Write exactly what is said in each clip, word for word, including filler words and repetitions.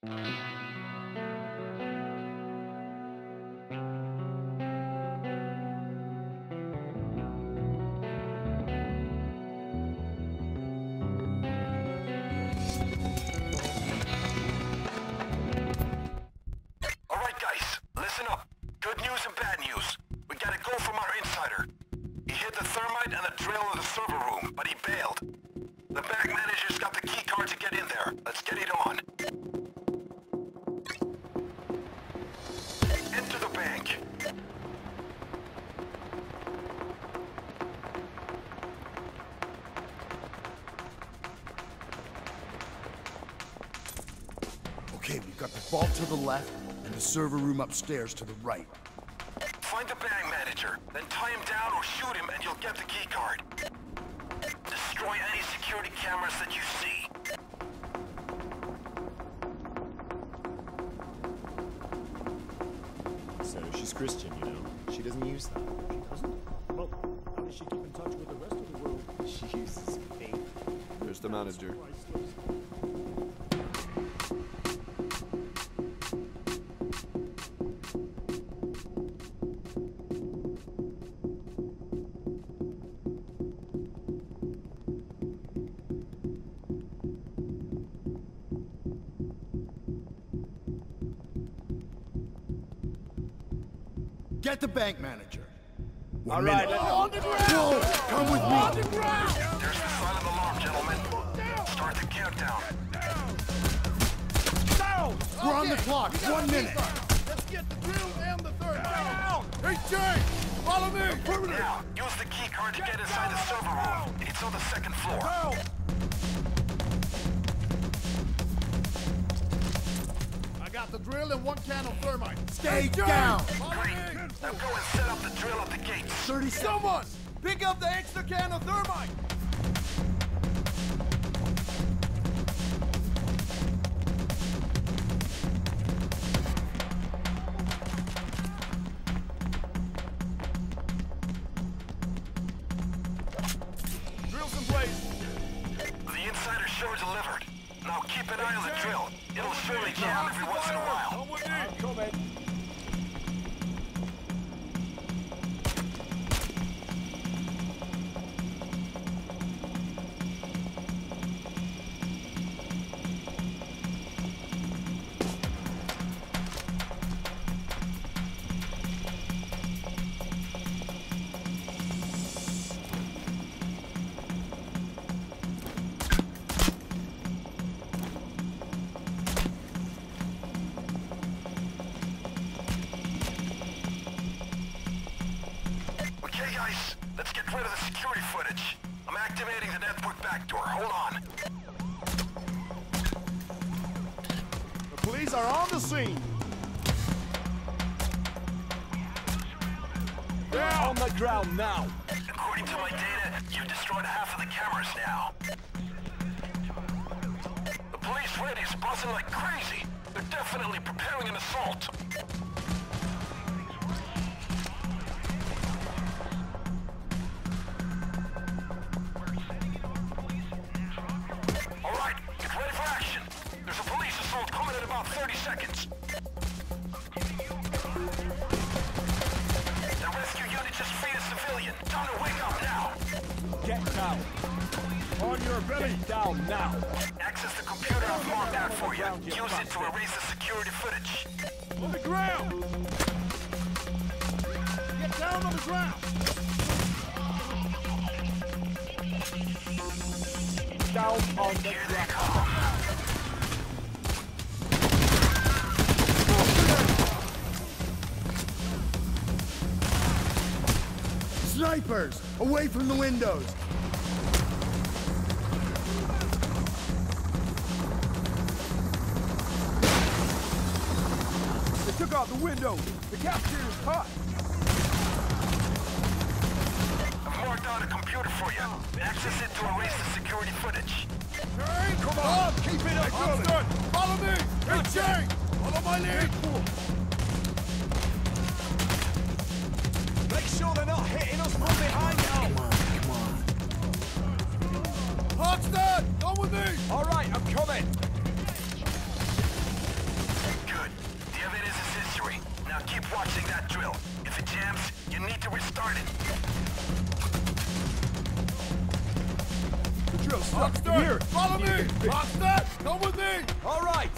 Okay, we've got the vault to the left and the server room upstairs to the right. Find the bank manager, then tie him down or shoot him and you'll get the key card. Destroy any security cameras that you see. So she's Christian, you know. She doesn't use that. She doesn't? Well, how does she keep in touch with the rest of the world? She uses faith. There's the manager. Get the bank manager. All right, let's go. On the ground! Whoa, come with me. On the ground! There's the silent alarm, gentlemen. Start the countdown. Down! We're on the clock. One minute. Let's get the drill and the third down! Hey, Jay! Follow me! Now, use the key card to get inside the server room. It's on the second floor. Down! I got the drill and one can of thermite. Stay down. Great. Now go and set up the drill at the gates. thirty seconds. Someone! Pick up the extra can of thermite! Drill's in place. The insider sure delivered. Now keep an eye on the drill. It'll surely jam every once in a while. Come with me. I'm coming. Okay, guys, let's get rid of the security footage. I'm activating the network backdoor. Hold on. The police are on the scene. They're on the ground now. According to my data, you've destroyed half of the cameras now. The police ready is buzzing like crazy. They're definitely preparing an assault. All right, get ready for action. There's a police assault coming in about thirty seconds. The rescue unit just freed a civilian. Time to wake up now. Get down. On your belly. Get down now. Access the computer I've marked out for you. Use it to erase the security footage. On the ground. Get down on the ground. Down on the Here they ground. come. Snipers! Away from the windows! They took out the window. The capture is hot. I've marked out a computer for you. Access it to erase the security footage. Hey, come on! Keep it up! I'm done! Follow me! Hey, Jay! Follow my lead! Make sure they're not hitting us from behind now! Come on, come on. Hogston! Come with me! All right, I'm coming! drill stuck. Here, follow me! Hochstadt, come with me! All right!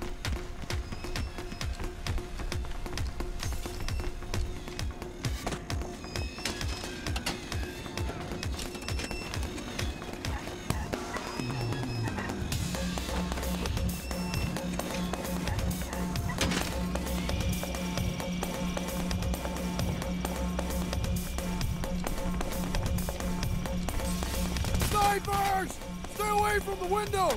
Snipers! Stay away from the window!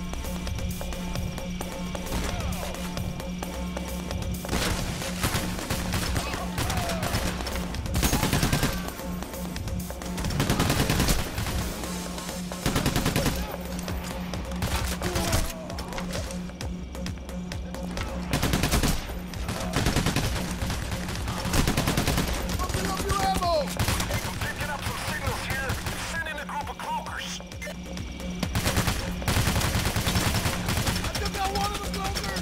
Open up your ammo! I'm picking up some signals here. Send in a group of cloakers. I took out one of the cloakers!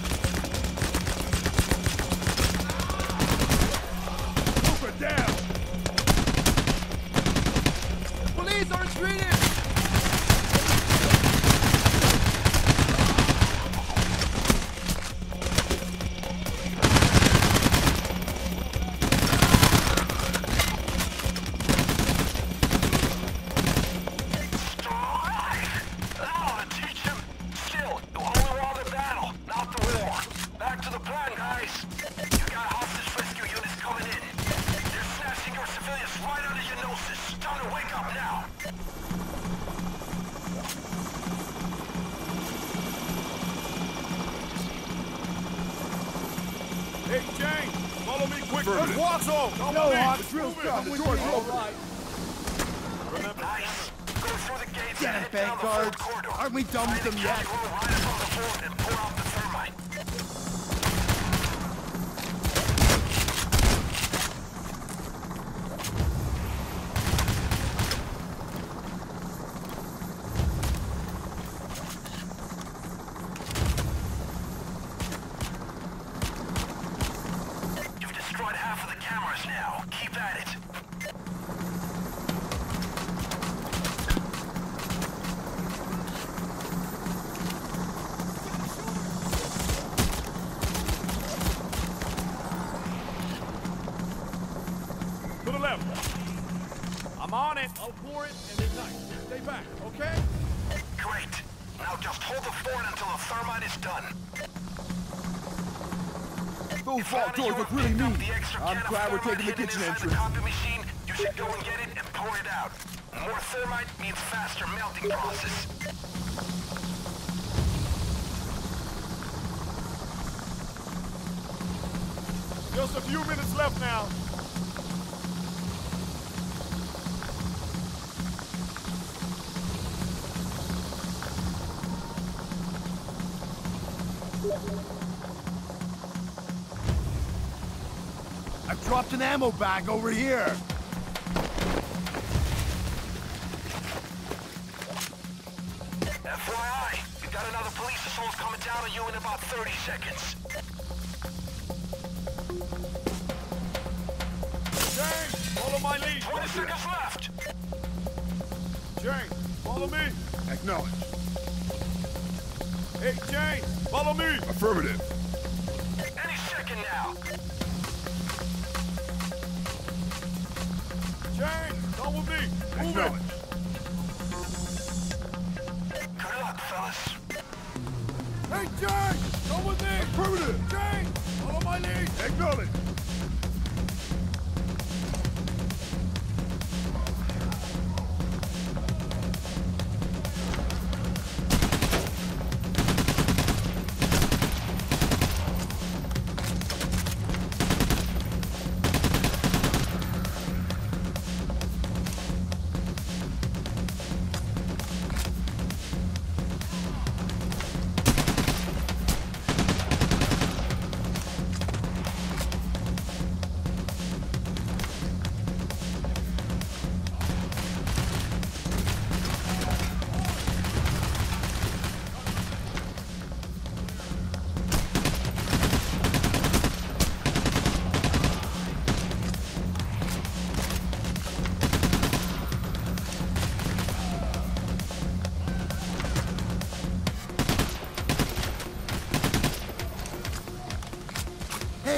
Cloaker down! Police are retreating! Now to teach him. Still, you only won the battle, not the war. Back to the plan, guys. You got hostage rescue units coming in. They're snatching your civilians right under your noses. Time to wake up now. Hey, Jane! Follow me quick! Let's walk off! No, Hawk! The drill's done! The door's open! Nice. Go through the gates Get and it, head down the Vanguard. fourth corridor. Aren't we done with them Find the yet? county room right up on the fourth and pour out the thermite. You've destroyed half of the cameras now. Keep at it. To the left. I'm on it. I'll pour it and ignite. Stay back, okay? Great. Now just hold the fort until the thermite is done. Those If vault none of doors you look have really picked up neat. the extra I'm can of glad we're thermite taking the hidden kitchen inside the entrance. copy machine, you should go and get it and pour it out. More thermite means faster melting process. Just a few minutes left now. I've dropped an ammo bag over here. F Y I, you got another police assault coming down on you in about thirty seconds. Jane, follow my lead. twenty seconds left. Jane, follow me. Acknowledge. Hey, Jane, follow me. Affirmative. Any second now. Jane, come with me. Move Acknowledge. it. Good luck, fellas. Hey, Jane, come with me. Affirmative. Jane, follow my lead. Acknowledge.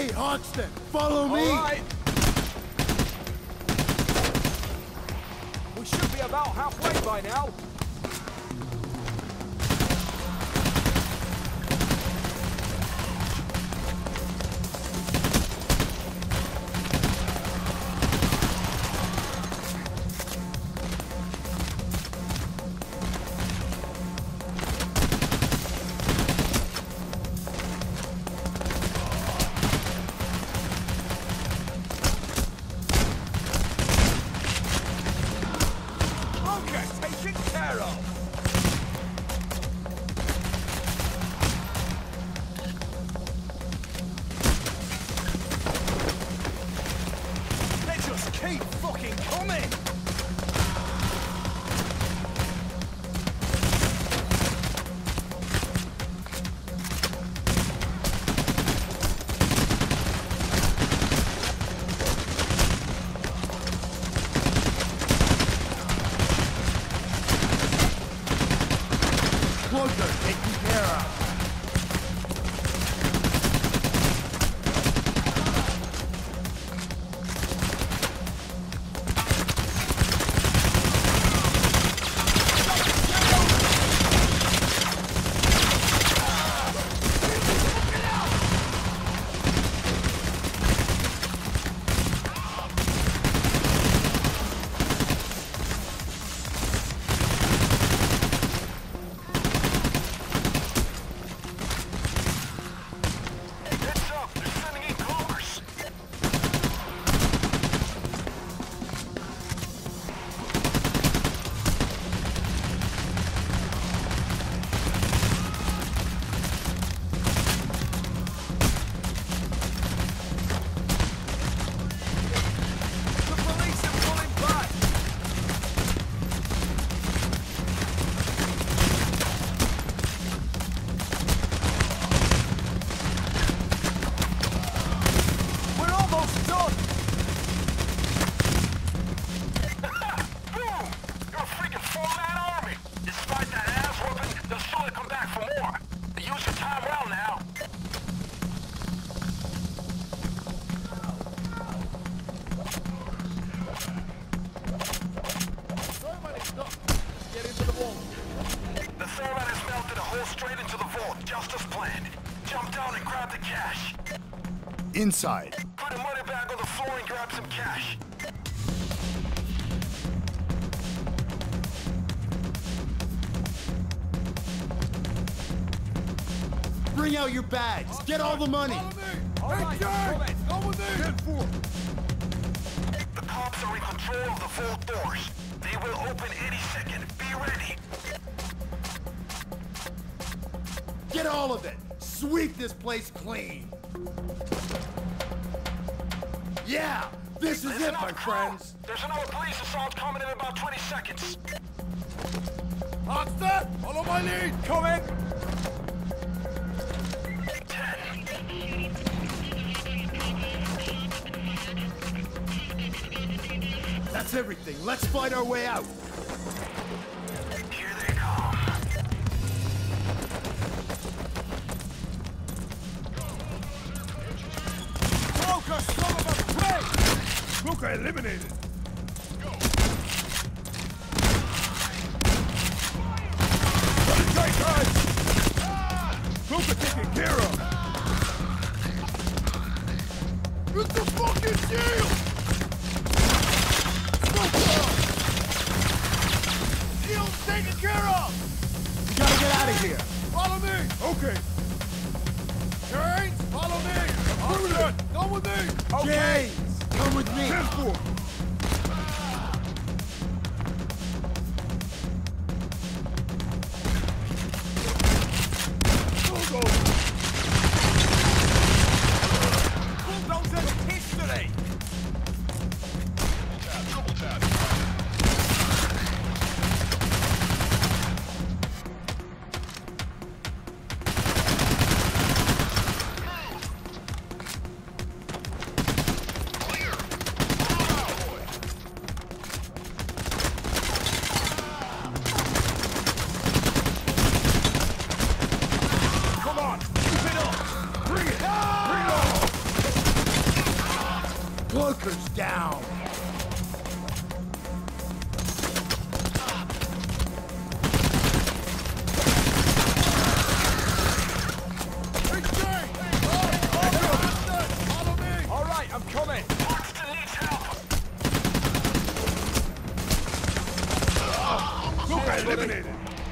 Hey, Hoxton, follow me! All right. We should be about halfway by now. Keep fucking coming! Closer, taken care of. Inside. Put a money bag on the floor and grab some cash. Bring out your bags. Get all the money. All right, come with me. ten four. The cops are in control of the vault doors. They will open any second. Be ready. Get all of it. Sweep this place clean. Yeah, this is Listen it, my up, crew. friends. There's another police assault coming in about twenty seconds. Hoxton, follow my lead. Coming. That's everything. Let's fight our way out. Here they come. Broker, son of a bitch! Broker eliminated. Take guys! Broker taken care of. It's a fucking shield! Shield's taken care of! We gotta get out of here! Follow me! Okay. James, follow me! Hoxton, come with me! Okay. James, come with me! ten four. Go, go! Bulldozer's history! Double tap. Clear! eliminated.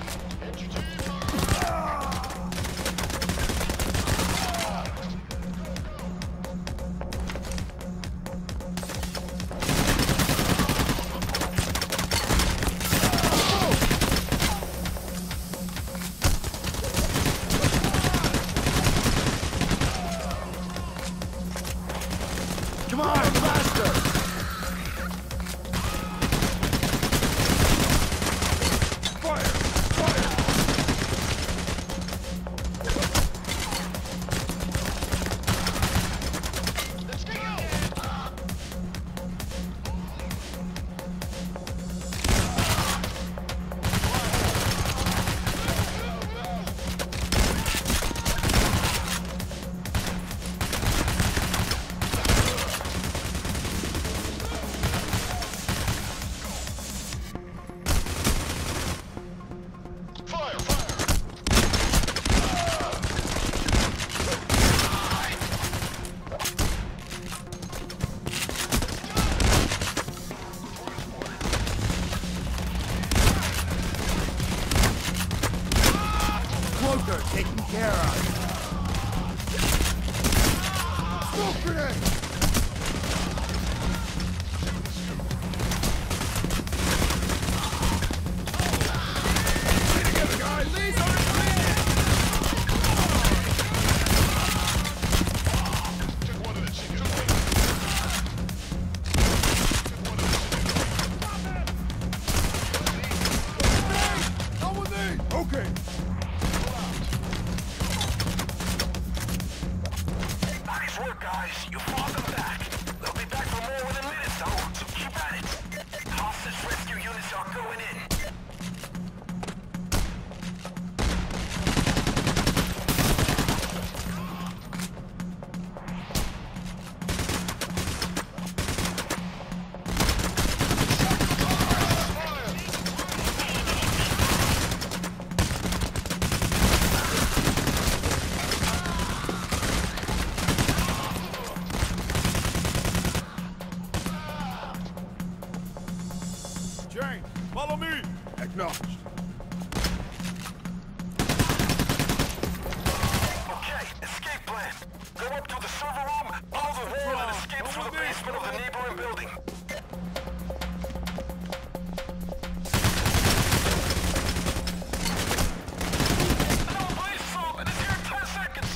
Come on, faster! Fire! Fire! Let's go! Fire! Fire! Cloaker taken care of. Smoke grenade! Stay together, guys! These are Took one of the chickens. Come with me! Okay. Nice work, guys. You fought them back. They'll be back for more within minutes, though, so keep at it. Hostage rescue units are going in. James, follow me! Acknowledged. Okay, escape plan. Go up to the server room, follow the wall, and escape through the basement of the neighboring building. Another blaze sub, and it's here in ten seconds.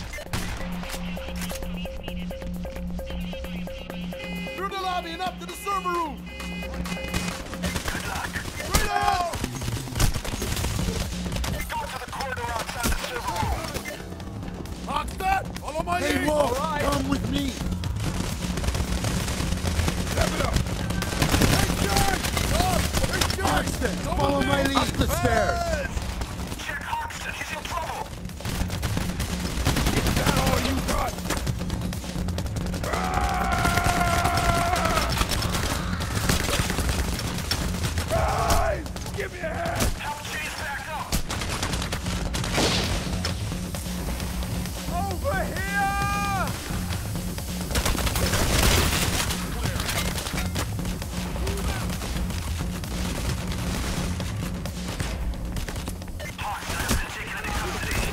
Through the lobby and up to the server room! Good luck. Freedom! Go to the corridor outside the server room. Hockstad, follow my Hey, lead! Wolf, come with me. Step it up! Hey, James! Up! Hey, James! Hoxton, Come follow with my me! lead. Up the stairs. Check Hoxton, he's in trouble. Is that all you got? Guys! Give me a hand! Help Chase back up. Over here! Hoxton has been taken into custody.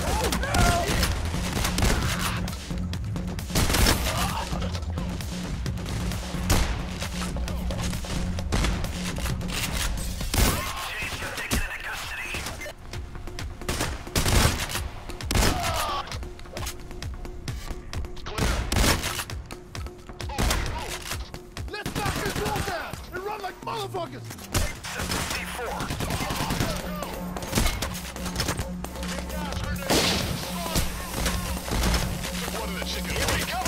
Chase got taken into custody. Let's knock this wall down and run like motherfuckers! Set the C four. Here we go.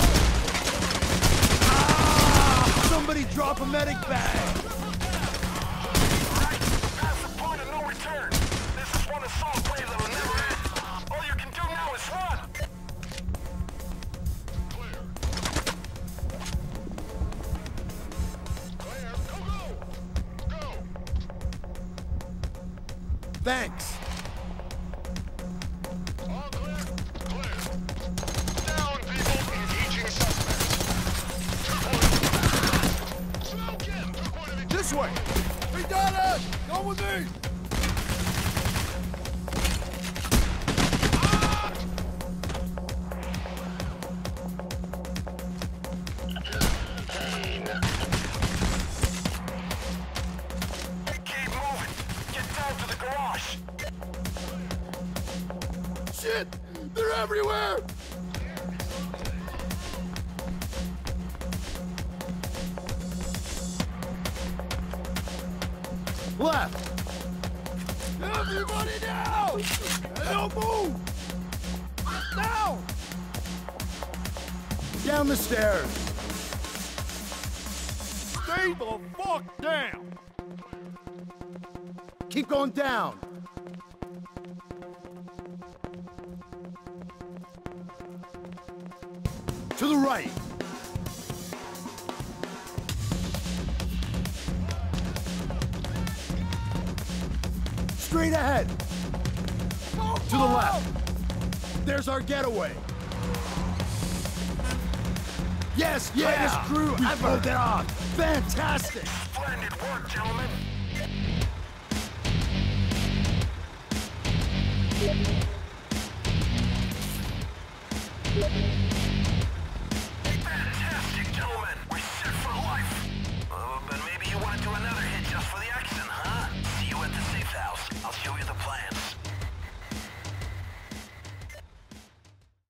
Somebody drop a medic bag. Right, past the point of no return. This is one assault wave that will never end. All you can do now is run. Clear. Clear. Go, go. Go. Thanks. All clear. Clear. Down, people. Engaging suspects. Smoke him. Took one of the This way! Hey, Donna! Come with me! rush. Shit! They're everywhere! Left! Everybody down! Don't move! Down! Down the stairs! Stay the fuck down! Keep going down! To the right! Straight ahead! To the left! There's our getaway! Yes, yeah! Tightest crew we ever! Pulled it off! Fantastic! Splendid work, gentlemen. Thank you.